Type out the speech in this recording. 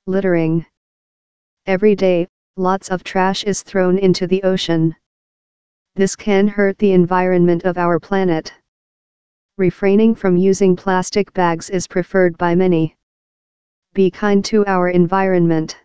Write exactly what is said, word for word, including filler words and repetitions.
Littering. Every day, lots of trash is thrown into the ocean. This can hurt the environment of our planet. Refraining from using plastic bags is preferred by many. Be kind to our environment.